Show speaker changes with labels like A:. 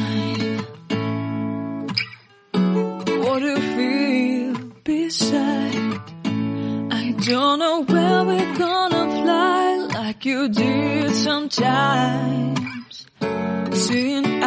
A: mine. What do you feel beside? I don't know where we're gonna fly like you did sometimes. Seeing